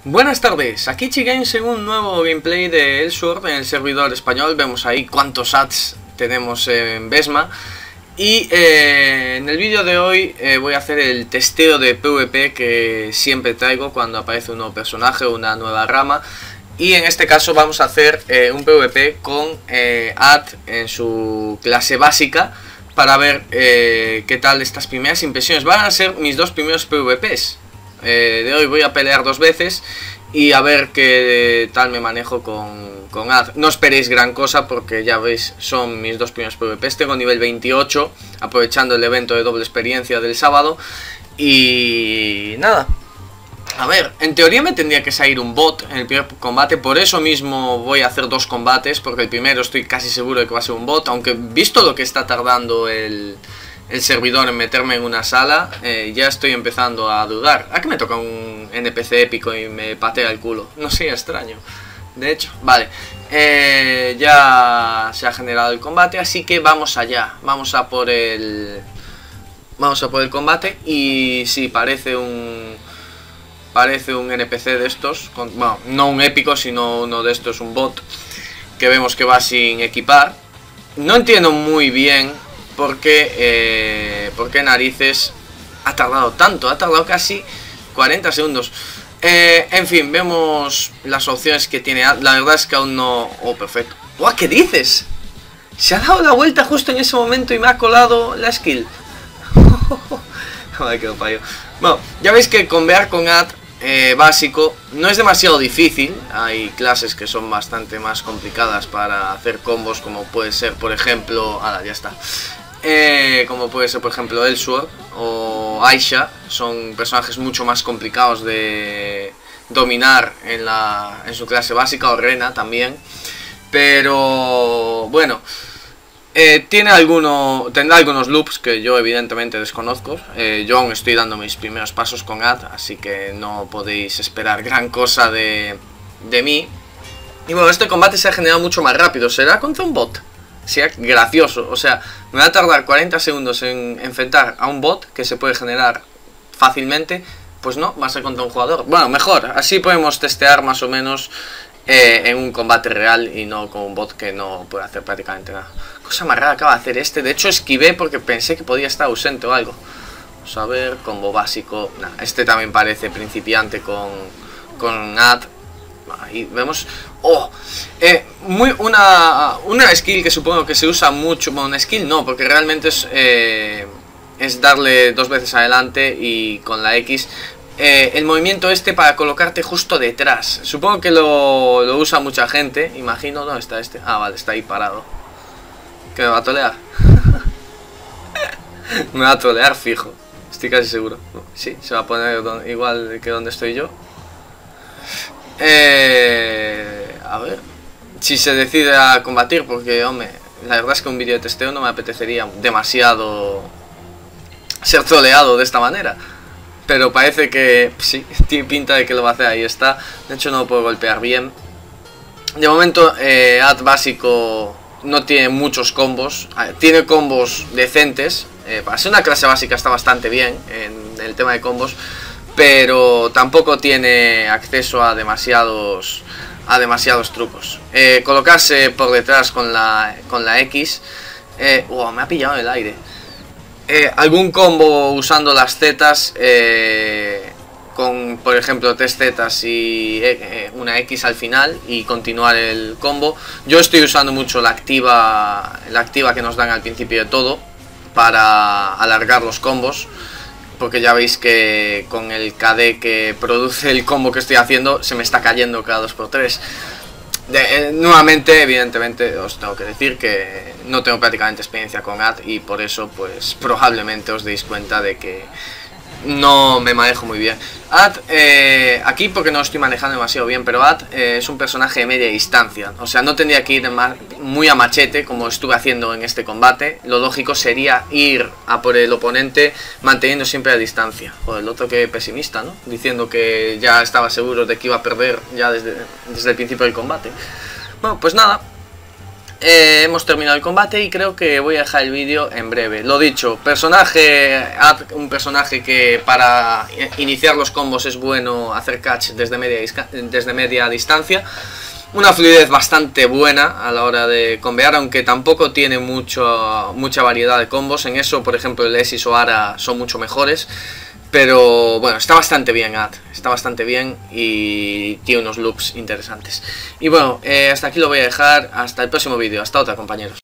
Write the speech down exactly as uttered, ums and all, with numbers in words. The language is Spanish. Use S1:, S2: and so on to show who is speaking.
S1: Buenas tardes, aquí Chigames en un nuevo gameplay de Elsword en el servidor español. Vemos ahí cuántos ads tenemos en Vesma. Y eh, en el vídeo de hoy eh, voy a hacer el testeo de PvP que siempre traigo cuando aparece un nuevo personaje o una nueva rama. Y en este caso vamos a hacer eh, un PvP con eh, Ad en su clase básica para ver eh, qué tal estas primeras impresiones. Van a ser mis dos primeros PvPs. Eh, de hoy voy a pelear dos veces y a ver qué tal me manejo con, con Ad. No esperéis gran cosa porque ya veis, son mis dos primeros PvPs. Tengo nivel veintiocho, aprovechando el evento de doble experiencia del sábado. Y nada, a ver, en teoría me tendría que salir un bot en el primer combate. Por eso mismo voy a hacer dos combates, porque el primero estoy casi seguro de que va a ser un bot. Aunque visto lo que está tardando el... el servidor en meterme en una sala, eh, ya estoy empezando a dudar. ¿A qué me toca un N P C épico y me patea el culo? No sería extraño. De hecho, vale, eh, ya se ha generado el combate, así que vamos allá. Vamos a por el... Vamos a por el combate. Y sí, parece un... Parece un N P C de estos con, bueno, no un épico, sino uno de estos, un bot, que vemos que va sin equipar. No entiendo muy bien ¿Por qué, eh, ¿Por qué narices ha tardado tanto? Ha tardado casi cuarenta segundos. Eh, en fin, vemos las opciones que tiene. La verdad es que aún no... Oh, perfecto. ¡Guau! ¿Qué dices? Se ha dado la vuelta justo en ese momento y me ha colado la skill. Ay, qué fallo. Bueno, ya veis que convear con Ad eh, básico no es demasiado difícil. Hay clases que son bastante más complicadas para hacer combos, como puede ser, por ejemplo... Ah, ya está. Eh, como puede ser por ejemplo Elsword o Aisha. Son personajes mucho más complicados de dominar en, la, en su clase básica, o Rena también. Pero bueno, eh, tiene alguno, tendrá algunos loops que yo evidentemente desconozco. eh, Yo aún estoy dando mis primeros pasos con Ad, así que no podéis esperar gran cosa de, de mí. Y bueno, este combate se ha generado mucho más rápido. ¿Será contra un bot? Sea gracioso, o sea, me va a tardar cuarenta segundos en enfrentar a un bot que se puede generar fácilmente. Pues no, va a ser contra un jugador. Bueno, mejor, así podemos testear más o menos eh, en un combate real y no con un bot que no puede hacer prácticamente nada. Cosa más rara acaba de hacer este. De hecho esquivé porque pensé que podía estar ausente o algo. Vamos a ver, combo básico. Nah, este también parece principiante con, con Ad. Ahí vemos, oh, eh, muy una, una skill que supongo que se usa mucho. Bueno, una skill no, porque realmente es, eh, es darle dos veces adelante y con la X eh, el movimiento este para colocarte justo detrás. Supongo que lo, lo usa mucha gente, imagino. ¿Dónde está este? Ah, vale, está ahí parado. ¿Que me va a tolear? Me va a tolear fijo, estoy casi seguro. Sí, se va a poner igual que donde estoy yo. Eh, a ver si se decide a combatir, porque hombre, la verdad es que un vídeo de testeo no me apetecería demasiado ser troleado de esta manera, pero parece que sí, tiene pinta de que lo va a hacer. Ahí está, de hecho no lo puedo golpear bien. De momento eh, Ad básico no tiene muchos combos, tiene combos decentes. eh, Para ser una clase básica está bastante bien en el tema de combos, pero tampoco tiene acceso a demasiados a demasiados trucos. Eh, colocarse por detrás con la, con la X. Eh, wow, me ha pillado en el aire. Eh, algún combo usando las zetas, eh, con por ejemplo tres zetas y eh, una X al final, y continuar el combo. Yo estoy usando mucho la activa, la activa que nos dan al principio de todo para alargar los combos, porque ya veis que con el K D que produce el combo que estoy haciendo se me está cayendo cada dos por tres. De, eh, nuevamente, evidentemente, os tengo que decir que no tengo prácticamente experiencia con Ad, y por eso pues probablemente os deis cuenta de que no me manejo muy bien. Ad, eh, aquí porque no estoy manejando demasiado bien, pero Ad eh, es un personaje de media distancia. O sea, no tendría que ir muy a machete como estuve haciendo en este combate. Lo lógico sería ir a por el oponente manteniendo siempre la distancia. Joder, el otro que pesimista, ¿no? Diciendo que ya estaba seguro de que iba a perder ya desde, desde el principio del combate. Bueno, pues nada. eh, hemos terminado el combate y creo que voy a dejar el vídeo en breve. Lo dicho, personaje, un personaje que para iniciar los combos es bueno hacer catch desde media, desde media distancia. Una fluidez bastante buena a la hora de combear, aunque tampoco tiene mucho, mucha variedad de combos. En eso, por ejemplo, el Esis o Ara son mucho mejores. Pero bueno, está bastante bien Ad, está bastante bien y tiene unos loops interesantes. Y bueno, eh, hasta aquí lo voy a dejar, hasta el próximo vídeo, hasta otra, compañeros.